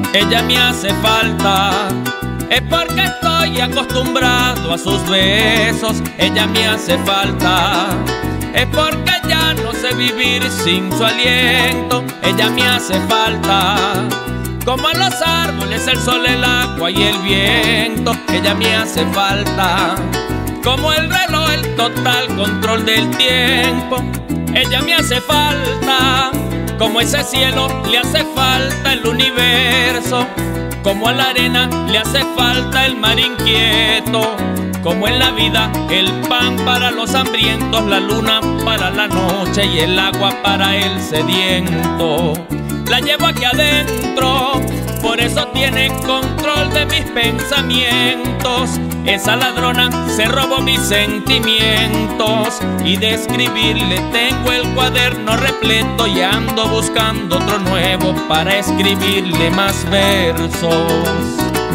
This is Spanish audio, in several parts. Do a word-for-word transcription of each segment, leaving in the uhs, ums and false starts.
ella me hace falta. Es porque estoy acostumbrado a sus besos, ella me hace falta. Es porque ya no sé vivir sin su aliento, ella me hace falta. Como a los árboles, el sol, el agua y el viento, ella me hace falta. Como el reloj, el total control del tiempo, ella me hace falta. Como ese cielo le hace falta el universo, como a la arena le hace falta el mar inquieto. Como en la vida el pan para los hambrientos, la luna para la noche y el agua para el sediento. La llevo aquí adentro, por eso tiene control de mis pensamientos. Esa ladrona se robó mis sentimientos, y de escribirle tengo el cuaderno repleto, y ando buscando otro nuevo para escribirle más versos.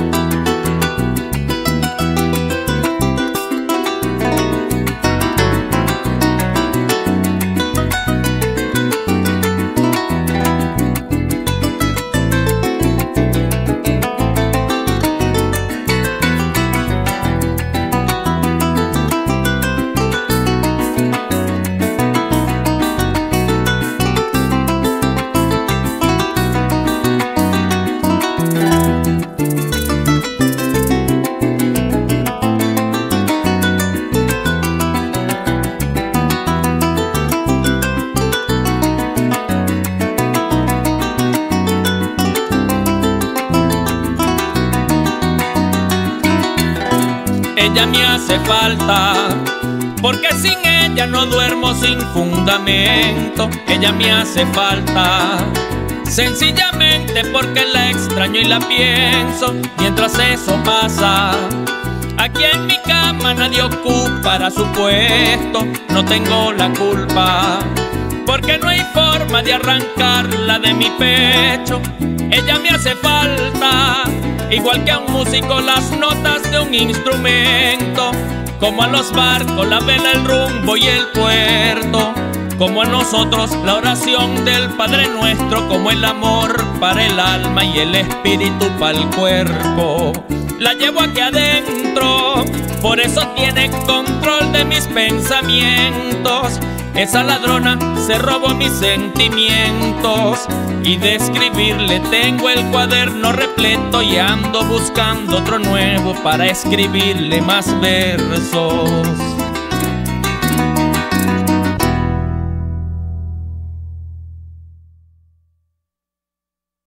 Ella me hace falta, porque sin ella no duermo sin fundamento. Ella me hace falta, sencillamente porque la extraño y la pienso. Mientras eso pasa, aquí en mi cama nadie ocupará su puesto. No tengo la culpa, porque no hay forma de arrancarla de mi pecho. Ella me hace falta, igual que a un músico las notas de un instrumento. Como a los barcos la vela, el rumbo y el puerto. Como a nosotros la oración del Padre Nuestro. Como el amor para el alma y el espíritu para el cuerpo. La llevo aquí adentro, por eso tiene control de mis pensamientos. Esa ladrona se robó mis sentimientos, y de escribirle tengo el cuaderno repleto, y ando buscando otro nuevo para escribirle más versos.